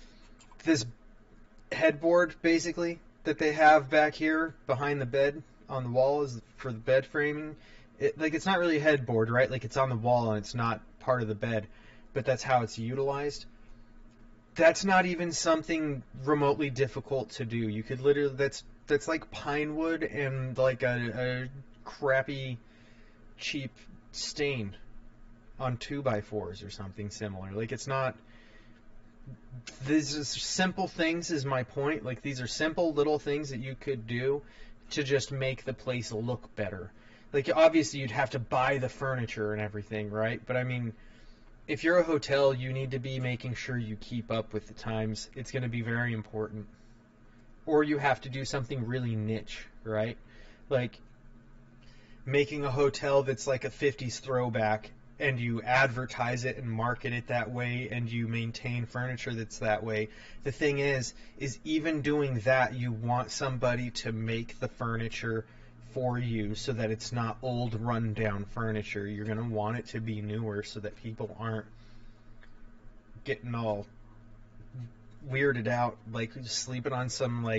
headboard, basically, that they have back here behind the bed on the wall is for the bed framing. It's not really a headboard, right? It's on the wall and it's not part of the bed, but that's how it's utilized. That's not even something remotely difficult to do. You could literally, that's like pine wood and a crappy, cheap stain on 2x4s or something similar. It's not these are simple things is my point. Like, these are simple little things that you could do to just make the place look better. Like, obviously you'd have to buy the furniture and everything, right? But I mean, if you're a hotel, you need to be making sure you keep up with the times. It's going to be very important. Or you have to do something really niche, right? Like, making a hotel that's like a 50s throwback, and you advertise it and market it that way, and you maintain furniture that's that way. The thing is even doing that, you want somebody to make the furniture for you so that it's not old, run-down furniture. You're going to want it to be newer so that people aren't getting all weirded out, like just sleeping on some, like,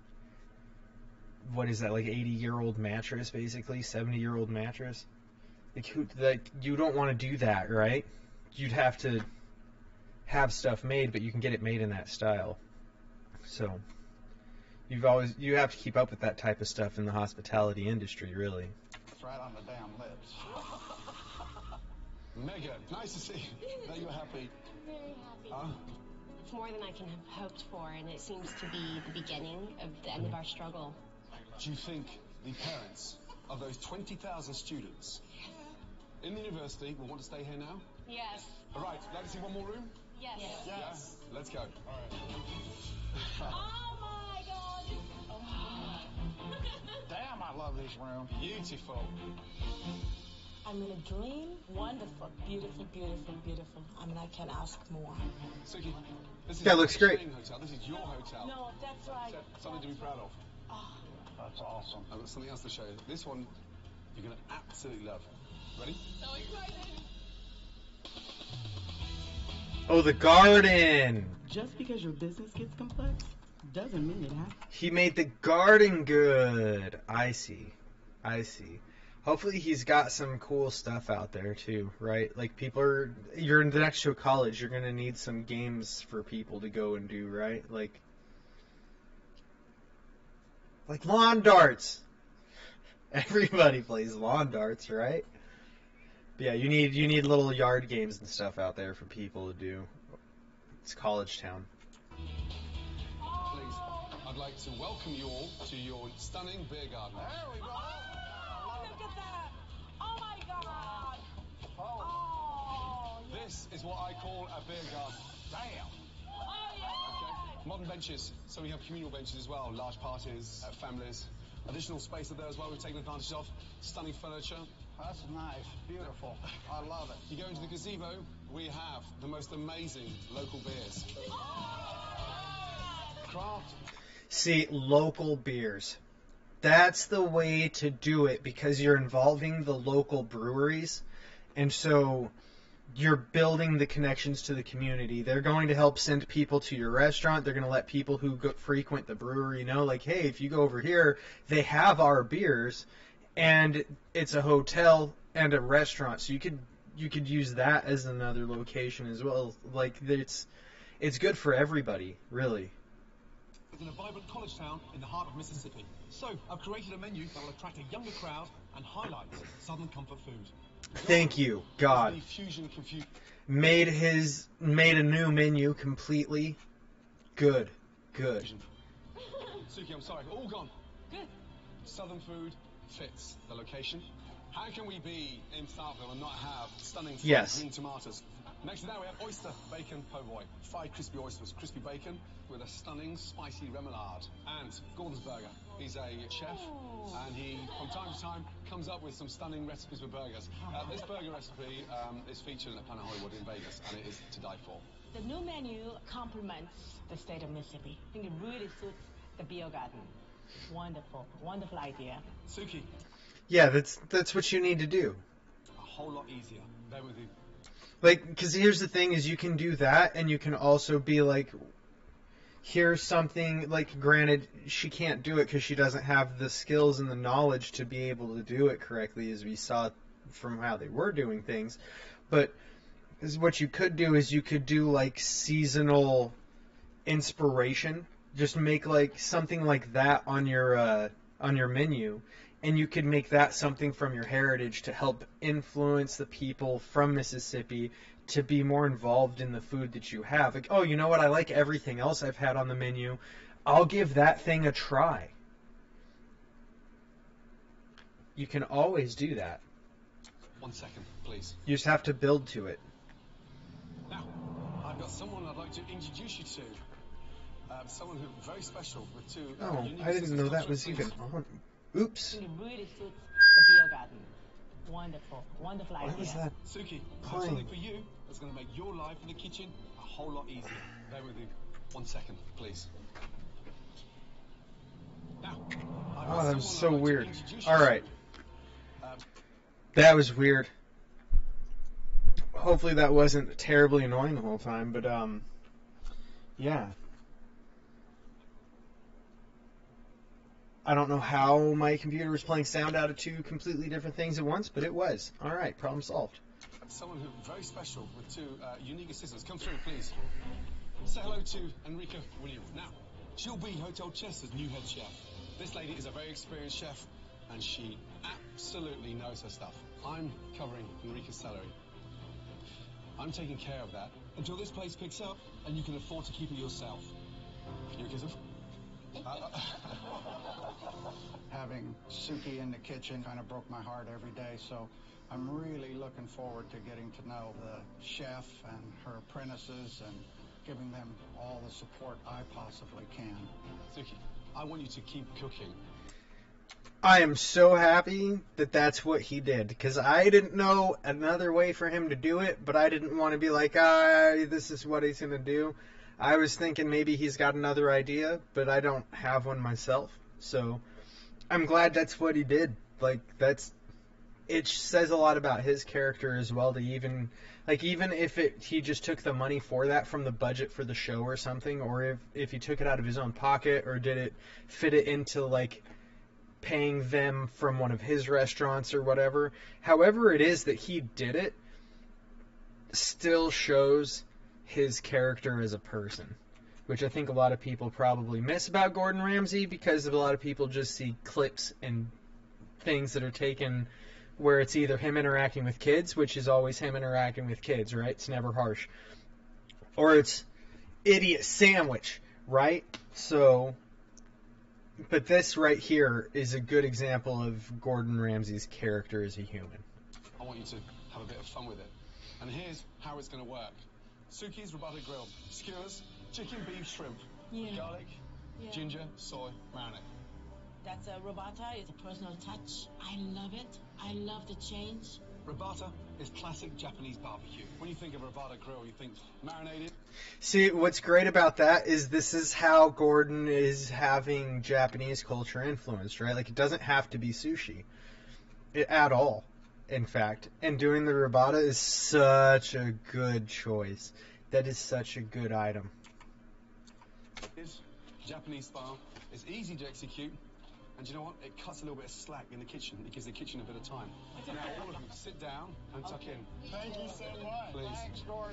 what is that, like 80-year-old mattress, basically, 70-year-old mattress. Like, you don't want to do that, right? You'd have to have stuff made, but you can get it made in that style. So you have to keep up with that type of stuff in the hospitality industry, really. It's right on the damn lips. Megan, nice to see you. Are you happy? Very happy. It's more than I can have hoped for, and it seems to be the beginning of the end of our struggle. Do you think the parents of those 20,000 students in the university will want to stay here now? Yes. All right, like to see one more room? Yes. Yes. Let's go. All right. Oh my God! Damn, I love this room. Beautiful. I'm in a dream. Wonderful, beautiful, beautiful, beautiful. I mean, I can't ask more. Suki, this is That looks great. Hotel. This is your hotel. No, that's right. Something to be proud of. That's awesome. I've got something else to show you. This one you're going to absolutely love. Ready? So excited. Oh, the garden! Just because your business gets complex doesn't mean it has. He made the garden good. I see. Hopefully he's got some cool stuff out there too, right? Like, you're next to a college, you're going to need some games for people to go and do, right? Like lawn darts. Everybody plays lawn darts, right? But yeah, you need little yard games and stuff out there for people to do. It's college town. Please, I'd like to welcome you all to your stunning beer garden. There we go. Oh, look at that! Oh my God! Oh, This is what I call a beer garden. Damn. oh yeah! Okay. Modern benches, so we have communal benches as well, large parties, families. Additional space there as well we've taken advantage of. Stunning furniture. That's nice. Beautiful. I love it. You go into the gazebo, we have the most amazing local beers. Craft. See, local beers. That's the way to do it, because you're involving the local breweries, and so you're building the connections to the community. They're going to help send people to your restaurant. They're going to let people who frequent the brewery know, like, hey, if you go over here, they have our beers, and it's a hotel and a restaurant, so you could use that as another location as well. Like, it's good for everybody, really. In a vibrant college town in the heart of Mississippi. So, I've created a menu that will attract a younger crowd and highlight Southern comfort food. Thank you, God. The fusion confusion. Made a new menu completely. Good. Suki, I'm sorry, all gone. Good. Southern food fits the location. How can we be in Starkville and not have stunning green tomatoes? Next to that we have oyster bacon po' boy. Fried crispy oysters, crispy bacon with a stunning spicy remoulade. And Gordon's Burger. He's a chef, and he, from time to time, comes up with some stunning recipes for burgers. This burger recipe is featured in the Planet Hollywood in Vegas, and it is to die for. The new menu complements the state of Mississippi. I think it really suits the beer garden. Wonderful, wonderful idea. Suki. Yeah, that's what you need to do. A whole lot easier. Bear with you. Like, because here's the thing, is you can do that, and you can also be like, here's something, like, granted, she can't do it because she doesn't have the skills and the knowledge to be able to do it correctly, as we saw from how they were doing things, but what you could do is you could do, like, seasonal inspiration. Just make, like, something like that on your menu, and you could make that something from your heritage to help influence the people from Mississippi to be more involved in the food that you have. Like, oh, you know what? I like everything else I've had on the menu. I'll give that thing a try. You can always do that. 1 second, please. You just have to build to it. Now, I've got someone I'd like to introduce you to. Someone who's very special with two. Oh, I didn't know that was even on. Oops. It really suits the beer garden. Wonderful, wonderful idea. Why was that Suki, I have playing? something for you that's going to make your life in the kitchen a whole lot easier. Bear with me. 1 second, please. Now, I've got Oh, that was someone so I'd like to weird. introduce you All to. right. That was weird. Hopefully that wasn't terribly annoying the whole time, but yeah. I don't know how my computer was playing sound out of two completely different things at once, but it was. All right, problem solved. Someone who's very special with two unique assistants. Come through, please. Say hello to Enrica Williams. Now, she'll be Hotel Chester's new head chef. This lady is a very experienced chef, and she absolutely knows her stuff. I'm covering Enrica's salary. I'm taking care of that until this place picks up and you can afford to keep it yourself. Can you kiss him? Having Suki in the kitchen kind of broke my heart every day, so I'm really looking forward to getting to know the chef and her apprentices and giving them all the support I possibly can. Suki, I want you to keep cooking. I am so happy that that's what he did, because I didn't know another way for him to do it, but I didn't want to be like, this is what he's going to do. I was thinking maybe he's got another idea, but I don't have one myself, so I'm glad that's what he did. Like, it says a lot about his character as well, to even if he just took the money for that from the budget for the show or something, or if he took it out of his own pocket, or did it fit it into, like, paying them from one of his restaurants or whatever. However it is that he did it, still shows his character as a person, which I think a lot of people probably miss about Gordon Ramsay, because a lot of people just see clips and things that are taken where it's either him interacting with kids, which is always him interacting with kids, right? It's never harsh. Or it's idiot sandwich, right? So, but this right here is a good example of Gordon Ramsay's character as a human. I want you to have a bit of fun with it. And here's how it's going to work. Suki's Robata Grill. Skewers, chicken, beef, shrimp, garlic, ginger, soy, marinade. That's a robata. It's a personal touch. I love it. I love the change. Robata is classic Japanese barbecue. When you think of Robata Grill, you think marinated. See, what's great about that is this is how Gordon is having Japanese culture influenced, right? Like, it doesn't have to be sushi at all, in fact. And doing the robata is such a good choice. That is such a good item. It's Japanese style. It's easy to execute. And you know what? It cuts a little bit of slack in the kitchen. It gives the kitchen a bit of time. Now, all of you, sit down and tuck in. Thank you so much. Please. Thanks, Gordon.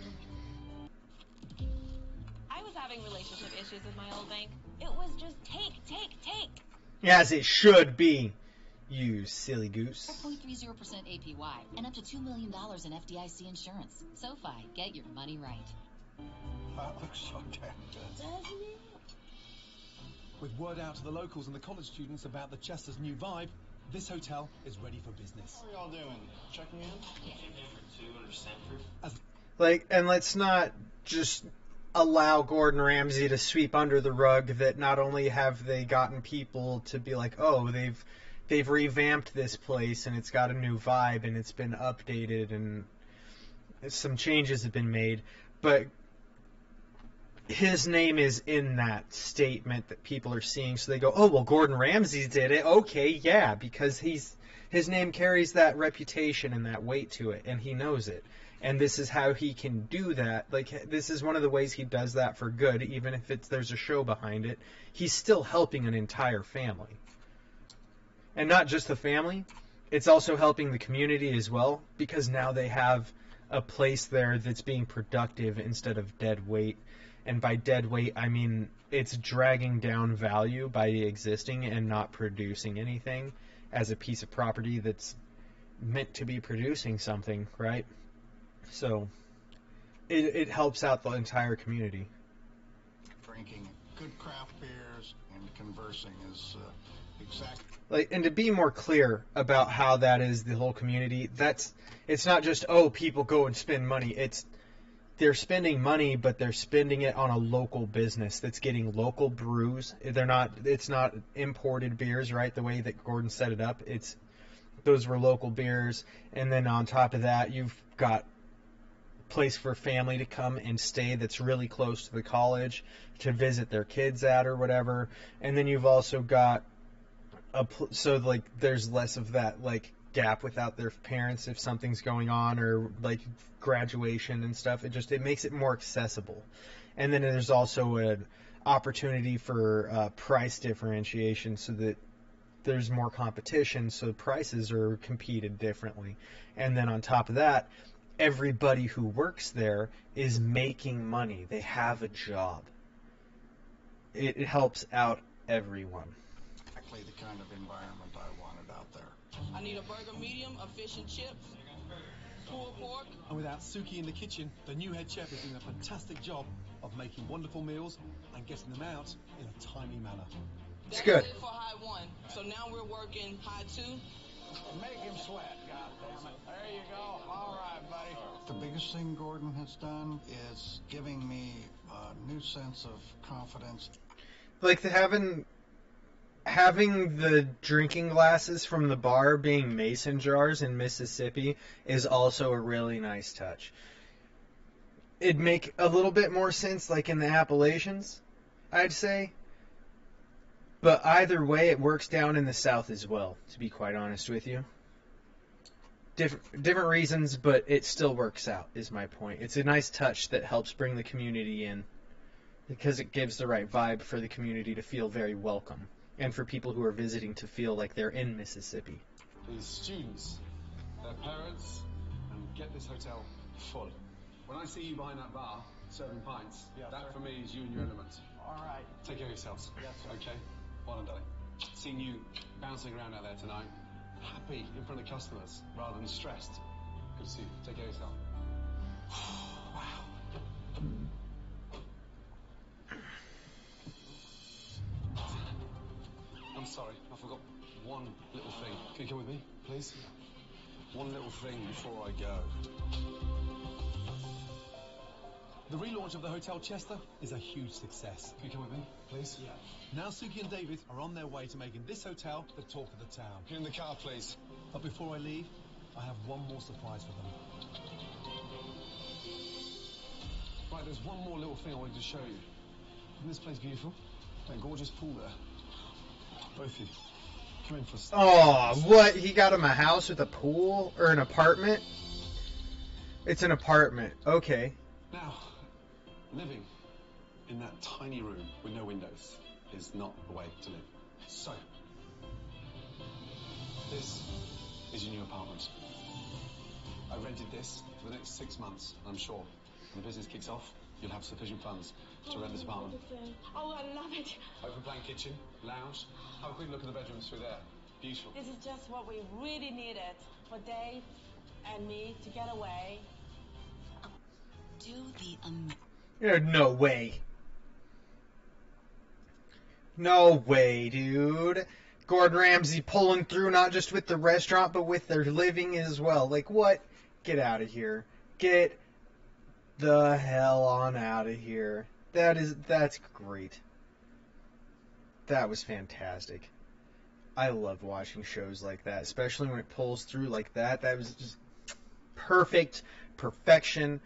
I was having relationship issues with my old bank. It was just take. As it should be, you silly goose. 4.30% APY and up to $2 million in FDIC insurance. SoFi, get your money right. That looks so damn good. Doesn't it? With word out to the locals and the college students about the Chester's new vibe, this hotel is ready for business. What are y'all doing? Checking in? Like, and let's not just allow Gordon Ramsay to sweep under the rug that not only have they gotten people to be like, oh, they've revamped this place and it's got a new vibe and it's been updated and some changes have been made, but his name is in that statement that people are seeing, so they go, oh, well, Gordon Ramsay did it. Okay, yeah, because his name carries that reputation and that weight to it, and he knows it. And this is how he can do that. Like, this is one of the ways he does that for good, even if there's a show behind it. He's still helping an entire family. And not just the family, it's also helping the community as well, because now they have a place there that's being productive instead of dead weight. And by dead weight, I mean it's dragging down value by existing and not producing anything as a piece of property that's meant to be producing something, right? So it helps out the entire community. Drinking good craft beers and conversing is exactly. Like, and to be more clear about how that is the whole community, it's not just, people go and spend money. They're spending money, but they're spending it on a local business that's getting local brews. It's not imported beers, right? The way that Gordon set it up, those were local beers. And then on top of that, you've got a place for family to come and stay that's really close to the college to visit their kids at or whatever. And then you've also got there's less of that gap without their parents if something's going on, or graduation and stuff. It makes it more accessible. And then there's also an opportunity for price differentiation, so that there's more competition, so prices are competed differently. And then on top of that, everybody who works there is making money. They have a job. It helps out everyone. Exactly the kind of environment I wanted out there. I need a burger medium, a fish and chips, pulled pork. And without Suki in the kitchen, the new head chef is doing a fantastic job of making wonderful meals and getting them out in a timely manner. It's good. That's it for high 1. So now we're working high 2. Make him sweat, goddammit. There you go. All right, buddy. The biggest thing Gordon has done is giving me a new sense of confidence. Having the drinking glasses from the bar being mason jars in Mississippi is also a really nice touch. It'd make a little bit more sense in the Appalachians, I'd say. But either way, it works down in the South as well, to be quite honest with you. Different reasons, but it still works out, is my point. It's a nice touch that helps bring the community in, because it gives the right vibe for the community to feel very welcome, and for people who are visiting to feel like they're in Mississippi. These students, their parents, and get this hotel full. When I see you behind that bar, serving pints, that for me is you and your element. All right. Take care of yourselves. Yes, sir. Okay? Well done, darling. Seeing you bouncing around out there tonight, happy in front of customers rather than stressed. Good to see you. Take care of yourself. Wow. I'm sorry, I forgot one little thing. Can you come with me, please? One little thing before I go. The relaunch of the Hotel Chester is a huge success. Can you come with me, please? Yeah. Now Suki and David are on their way to making this hotel the talk of the town. Get in the car, please. But before I leave, I have one more surprise for them. Right, there's one more little thing I wanted to show you. Isn't this place beautiful? That gorgeous pool there. Both of you. Come in for a second. Oh, what? He got him a house with a pool? Or an apartment? It's an apartment. Okay. Now, living in that tiny room with no windows is not the way to live. So, this is your new apartment. I rented this for the next 6 months, and I'm sure when the business kicks off, you'll have sufficient funds to rent this apartment. Oh, I love it. Open plan kitchen, lounge. Have a quick look at the bedrooms through there. Beautiful. This is just what we really needed for Dave and me to get away. Do the No way. No way, dude. Gordon Ramsay pulling through not just with the restaurant, but with their living as well. What? Get out of here. Get the hell on out of here. That's great. That was fantastic. I love watching shows like that, especially when it pulls through like that. That was just perfection